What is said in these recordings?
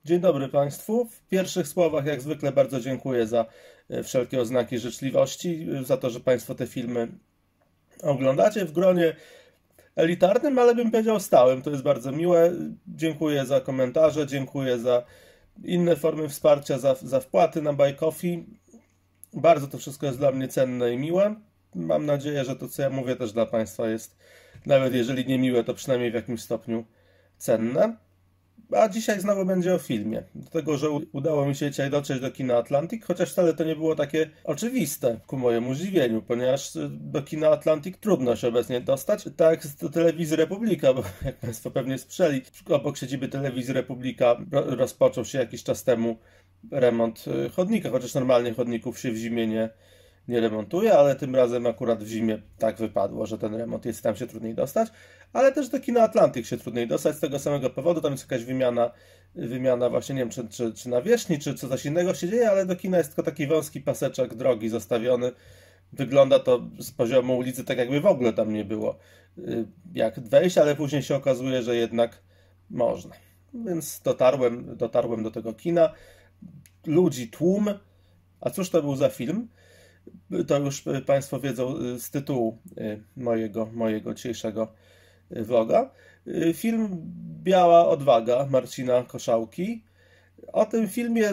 Dzień dobry Państwu. W pierwszych słowach jak zwykle bardzo dziękuję za wszelkie oznaki życzliwości, za to, że Państwo te filmy oglądacie w gronie elitarnym, ale bym powiedział stałym. To jest bardzo miłe. Dziękuję za komentarze, dziękuję za inne formy wsparcia, za wpłaty na Buy Coffee. Bardzo to wszystko jest dla mnie cenne i miłe. Mam nadzieję, że to, co ja mówię, też dla Państwa jest, nawet jeżeli nie miłe, to przynajmniej w jakimś stopniu cenne. A dzisiaj znowu będzie o filmie. Dlatego, że udało mi się dzisiaj dotrzeć do kina Atlantic, chociaż wcale to nie było takie oczywiste ku mojemu zdziwieniu, ponieważ do kina Atlantic trudno się obecnie dostać. Tak jak do Telewizji Republika, bo jak Państwo pewnie słyszeli, obok siedziby Telewizji Republika rozpoczął się jakiś czas temu remont chodnika, chociaż normalnie chodników się w zimie nie remontuje, ale tym razem akurat w zimie tak wypadło, że ten remont jest, tam się trudniej dostać, ale też do kina Atlantic się trudniej dostać z tego samego powodu, tam jest jakaś wymiana właśnie, nie wiem czy nawierzchni, czy co coś innego się dzieje, ale do kina jest tylko taki wąski paseczek drogi zostawiony. Wygląda to z poziomu ulicy tak jakby w ogóle tam nie było jak wejść, ale później się okazuje, że jednak można. Więc dotarłem do tego kina. Ludzi tłum. A cóż to był za film? To już Państwo wiedzą z tytułu mojego dzisiejszego vloga. Film Biała Odwaga Marcina Koszałki. O tym filmie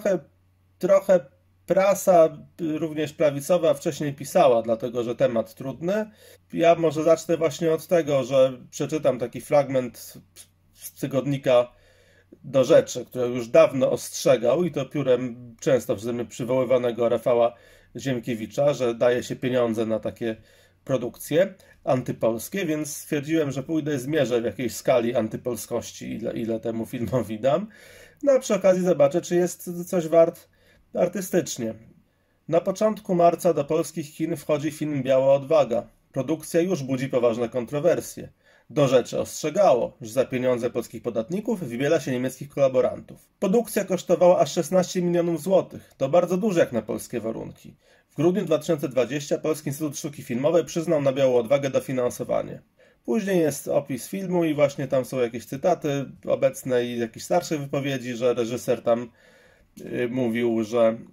trochę prasa, również prawicowa, wcześniej pisała, dlatego że temat trudny. Ja może zacznę właśnie od tego, że przeczytam taki fragment z tygodnika Do Rzeczy, który już dawno ostrzegał, i to piórem często przeze mnie przywoływanego Rafała Ziemkiewicza, że daje się pieniądze na takie produkcje antypolskie, więc stwierdziłem, że pójdę i zmierzę w jakiejś skali antypolskości, ile temu filmowi dam. No a przy okazji zobaczę, czy jest coś wart artystycznie. Na początku marca do polskich kin wchodzi film Biała Odwaga. Produkcja już budzi poważne kontrowersje. Do Rzeczy ostrzegało, że za pieniądze polskich podatników wybiela się niemieckich kolaborantów. Produkcja kosztowała aż 16 milionów złotych. To bardzo dużo jak na polskie warunki. W grudniu 2020 Polski Instytut Sztuki Filmowej przyznał na Białą Odwagę dofinansowanie. Później jest opis filmu i właśnie tam są jakieś cytaty obecne i jakieś starsze wypowiedzi, że reżyser tam mówił,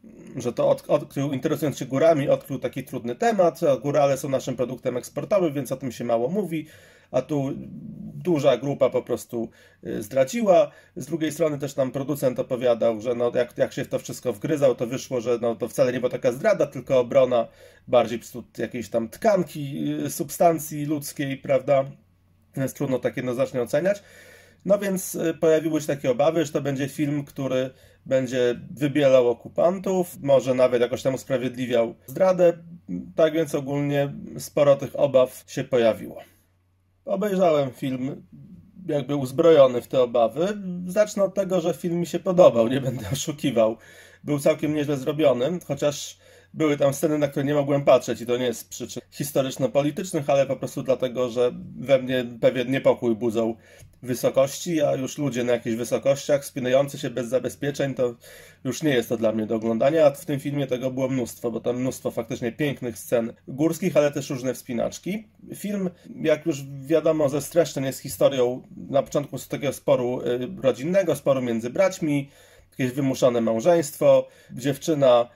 że to odkrył, interesując się górami, odkrył taki trudny temat, a górale są naszym produktem eksportowym, więc o tym się mało mówi, a tu duża grupa po prostu zdradziła. Z drugiej strony też tam producent opowiadał, że no, jak się w to wszystko wgryzał, to wyszło, że no, to wcale nie była taka zdrada, tylko obrona bardziej jakiejś tam tkanki, substancji ludzkiej, prawda? Jest trudno takie jednoznacznie oceniać. No więc pojawiły się takie obawy, że to będzie film, który będzie wybielał okupantów, może nawet jakoś tam usprawiedliwiał zdradę. Tak więc ogólnie sporo tych obaw się pojawiło. Obejrzałem film jakby uzbrojony w te obawy. Zacznę od tego, że film mi się podobał, nie będę oszukiwał. Był całkiem nieźle zrobiony, chociaż były tam sceny, na które nie mogłem patrzeć i to nie jest z przyczyn historyczno-politycznych, ale po prostu dlatego, że we mnie pewien niepokój budzą wysokości, a już ludzie na jakichś wysokościach wspinający się bez zabezpieczeń, to już nie jest to dla mnie do oglądania, a w tym filmie tego było mnóstwo, bo tam mnóstwo faktycznie pięknych scen górskich, ale też różne wspinaczki. Film, jak już wiadomo ze streszczeń, jest historią na początku z takiego sporu rodzinnego, sporu między braćmi, jakieś wymuszone małżeństwo, dziewczyna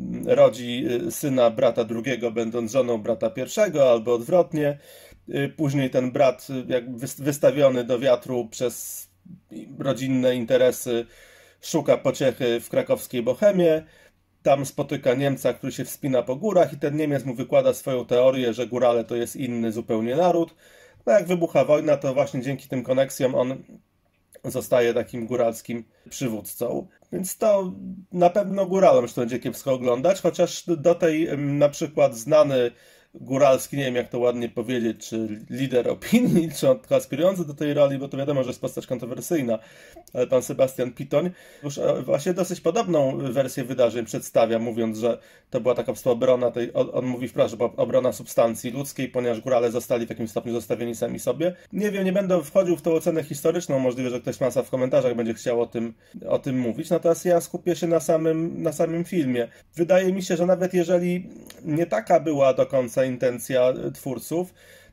rodzi syna brata drugiego, będąc żoną brata pierwszego, albo odwrotnie. Później ten brat, jak wystawiony do wiatru przez rodzinne interesy, szuka pociechy w krakowskiej Bohemie. Tam spotyka Niemca, który się wspina po górach i ten Niemiec mu wykłada swoją teorię, że górale to jest inny zupełnie naród. No jak wybucha wojna, to właśnie dzięki tym koneksjom on zostaje takim góralskim przywódcą. Więc to na pewno góralom się to będzie kiepsko oglądać, chociaż do tej na przykład znany góralski, nie wiem jak to ładnie powiedzieć, czy lider opinii, czy aspirujący do tej roli, bo to wiadomo, że jest postać kontrowersyjna, ale pan Sebastian Pitoń już właśnie dosyć podobną wersję wydarzeń przedstawia, mówiąc, że to była taka po prostu obrona on mówi wprost, że obrona substancji ludzkiej, ponieważ górale zostali w jakimś stopniu zostawieni sami sobie. Nie wiem, nie będę wchodził w tą ocenę historyczną, możliwe, że ktoś masa w komentarzach będzie chciał o tym mówić, natomiast ja skupię się na samym filmie. Wydaje mi się, że nawet jeżeli nie taka była do końca intencja twórców,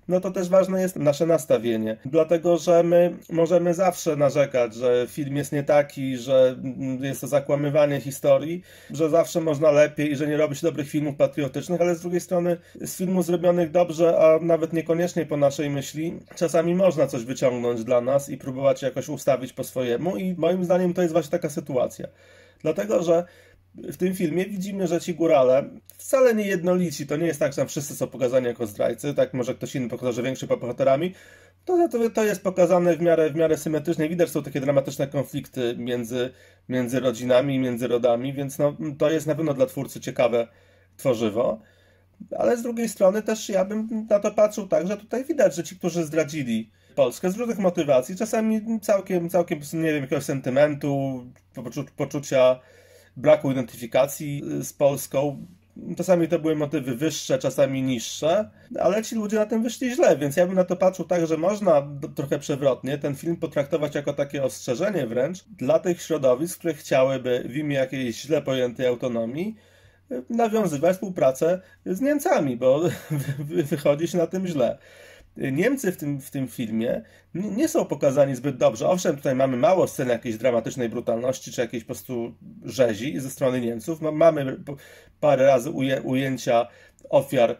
no to też ważne jest nasze nastawienie. Dlatego, że my możemy zawsze narzekać, że film jest nie taki, że jest to zakłamywanie historii, że zawsze można lepiej i że nie robi się dobrych filmów patriotycznych, ale z drugiej strony z filmów zrobionych dobrze, a nawet niekoniecznie po naszej myśli, czasami można coś wyciągnąć dla nas i próbować jakoś ustawić po swojemu i moim zdaniem to jest właśnie taka sytuacja. Dlatego, że w tym filmie widzimy, że ci górale wcale nie jednolici, to nie jest tak, że tam wszyscy są pokazani jako zdrajcy, tak może ktoś inny pokazał, że większymi bohaterami, to jest pokazane w miarę symetrycznie, widać, że są takie dramatyczne konflikty między rodzinami, między rodami, więc no, to jest na pewno dla twórcy ciekawe tworzywo, ale z drugiej strony też ja bym na to patrzył tak, że tutaj widać, że ci, którzy zdradzili Polskę z różnych motywacji, czasami całkiem, nie wiem, jakiegoś sentymentu, poczucia braku identyfikacji z Polską. Czasami to były motywy wyższe, czasami niższe, ale ci ludzie na tym wyszli źle, więc ja bym na to patrzył tak, że można trochę przewrotnie ten film potraktować jako takie ostrzeżenie wręcz dla tych środowisk, które chciałyby w imię jakiejś źle pojętej autonomii nawiązywać współpracę z Niemcami, bo wychodzi się na tym źle. Niemcy w tym filmie nie są pokazani zbyt dobrze. Owszem, tutaj mamy mało scen jakiejś dramatycznej brutalności, czy jakiejś po prostu rzezi ze strony Niemców. Mamy parę razy ujęcia ofiar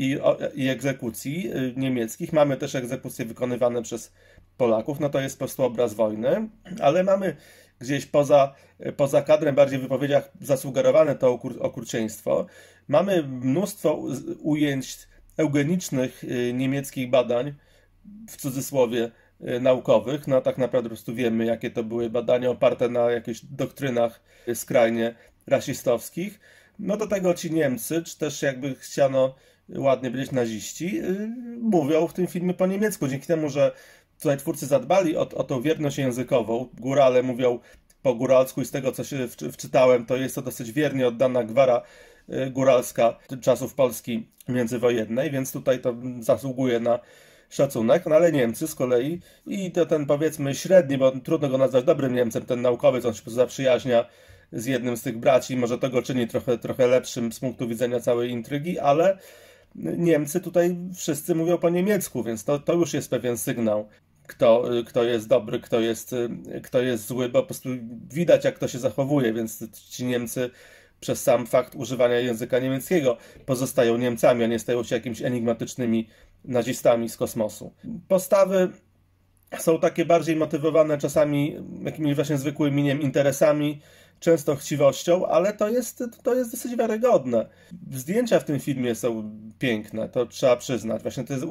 i egzekucji niemieckich. Mamy też egzekucje wykonywane przez Polaków. No to jest po prostu obraz wojny. Ale mamy gdzieś poza kadrem, bardziej w wypowiedziach zasugerowane to okrucieństwo. Mamy mnóstwo ujęć eugenicznych niemieckich badań, w cudzysłowie naukowych, no tak naprawdę po prostu wiemy, jakie to były badania oparte na jakichś doktrynach skrajnie rasistowskich. No do tego ci Niemcy, czy też jakby chciano ładnie powiedzieć naziści, mówią w tym filmie po niemiecku. Dzięki temu, że tutaj twórcy zadbali o tą wierność językową, górale mówią po góralsku i z tego, co się wczytałem, to jest to dosyć wiernie oddana gwara góralska czasów Polski międzywojennej, więc tutaj to zasługuje na szacunek, no ale Niemcy z kolei i to ten powiedzmy średni, bo trudno go nazwać dobrym Niemcem, ten naukowiec, on się zaprzyjaźnia z jednym z tych braci, może to go czyni trochę lepszym z punktu widzenia całej intrygi, ale Niemcy tutaj wszyscy mówią po niemiecku, więc to już jest pewien sygnał, kto jest dobry, kto jest zły, bo po prostu widać, jak to się zachowuje, więc ci Niemcy przez sam fakt używania języka niemieckiego pozostają Niemcami, a nie stają się jakimiś enigmatycznymi nazistami z kosmosu. Postawy są takie bardziej motywowane czasami jakimiś właśnie zwykłymi, nie wiem, interesami, często chciwością, ale to jest dosyć wiarygodne. Zdjęcia w tym filmie są piękne, to trzeba przyznać. Właśnie te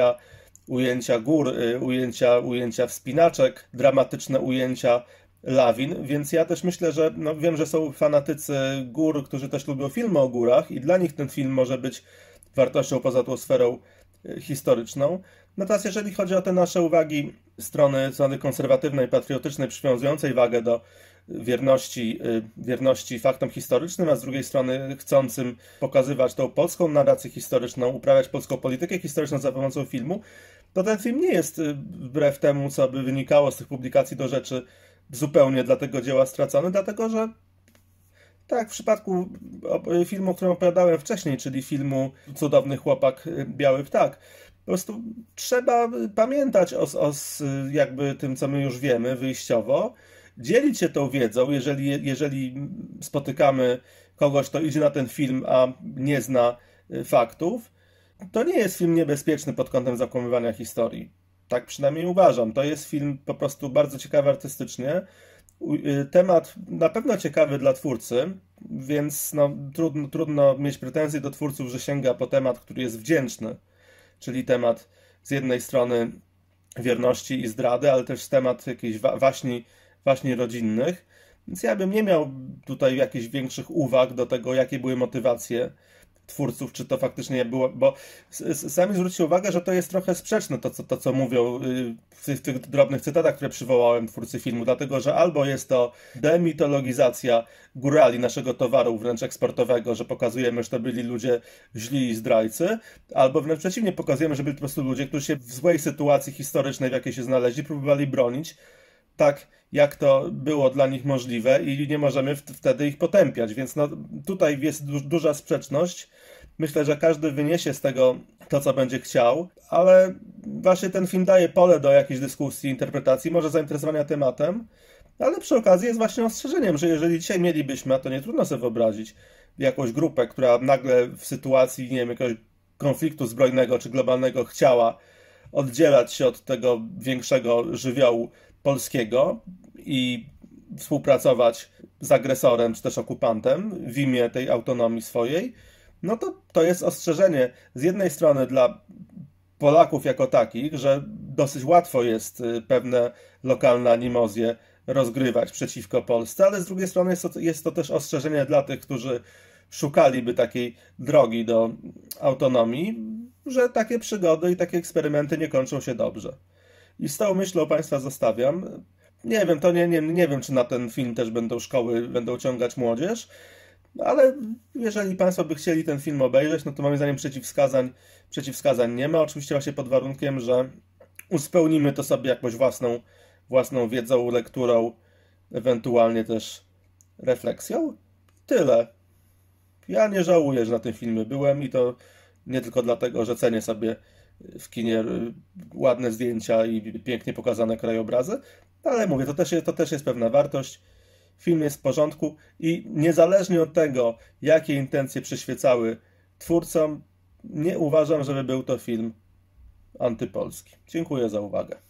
ujęcia gór, ujęcia wspinaczek, dramatyczne ujęcia lawin, więc ja też myślę, że no wiem, że są fanatycy gór, którzy też lubią filmy o górach i dla nich ten film może być wartością poza tą sferą historyczną. Natomiast jeżeli chodzi o te nasze uwagi strony konserwatywnej, patriotycznej, przywiązującej wagę do wierności faktom historycznym, a z drugiej strony chcącym pokazywać tą polską narrację historyczną, uprawiać polską politykę historyczną za pomocą filmu, to ten film nie jest wbrew temu, co by wynikało z tych publikacji do rzeczy zupełnie dla tego dzieła stracony, dlatego że tak, w przypadku filmu, o którym opowiadałem wcześniej, czyli filmu Cudowny chłopak, biały ptak, po prostu trzeba pamiętać o jakby tym, co my już wiemy wyjściowo, dzielić się tą wiedzą, jeżeli spotykamy kogoś, kto idzie na ten film, a nie zna faktów. To nie jest film niebezpieczny pod kątem zakłamywania historii. Tak przynajmniej uważam. To jest film po prostu bardzo ciekawy artystycznie. Temat na pewno ciekawy dla twórcy, więc no, trudno mieć pretensje do twórców, że sięga po temat, który jest wdzięczny. Czyli temat z jednej strony wierności i zdrady, ale też temat jakiejś waśni rodzinnych. Więc ja bym nie miał tutaj jakichś większych uwag do tego, jakie były motywacje twórców, czy to faktycznie było, bo sami zwróćcie uwagę, że to jest trochę sprzeczne to co mówią w tych drobnych cytatach, które przywołałem twórcy filmu, dlatego, że albo jest to demitologizacja górali, naszego towaru wręcz eksportowego, że pokazujemy, że to byli ludzie źli i zdrajcy, albo wręcz przeciwnie, pokazujemy, że byli po prostu ludzie, którzy się w złej sytuacji historycznej, w jakiej się znaleźli, próbowali bronić tak, jak to było dla nich możliwe i nie możemy wtedy ich potępiać. Więc no, tutaj jest duża sprzeczność Myślę, że każdy wyniesie z tego to, co będzie chciał, ale właśnie ten film daje pole do jakiejś dyskusji, interpretacji, może zainteresowania tematem, ale przy okazji jest właśnie ostrzeżeniem, że jeżeli dzisiaj mielibyśmy, a to nie trudno sobie wyobrazić, jakąś grupę, która nagle w sytuacji, nie wiem, jakiegoś konfliktu zbrojnego czy globalnego chciała oddzielać się od tego większego żywiołu polskiego i współpracować z agresorem czy też okupantem w imię tej autonomii swojej, no to jest ostrzeżenie z jednej strony dla Polaków jako takich, że dosyć łatwo jest pewne lokalne animozje rozgrywać przeciwko Polsce, ale z drugiej strony jest to też ostrzeżenie dla tych, którzy szukaliby takiej drogi do autonomii, że takie przygody i takie eksperymenty nie kończą się dobrze. I z tą myślą Państwa zostawiam. Nie wiem, nie wiem, czy na ten film też szkoły będą ciągać młodzież, ale jeżeli Państwo by chcieli ten film obejrzeć, no to moim zdaniem przeciwwskazań nie ma. Oczywiście właśnie pod warunkiem, że uzupełnimy to sobie jakąś własną wiedzą, lekturą, ewentualnie też refleksją. Tyle. Ja nie żałuję, że na tym filmie byłem i to nie tylko dlatego, że cenię sobie w kinie ładne zdjęcia i pięknie pokazane krajobrazy, ale mówię, to też jest pewna wartość. Film jest w porządku i niezależnie od tego, jakie intencje przyświecały twórcom, nie uważam, żeby był to film antypolski. Dziękuję za uwagę.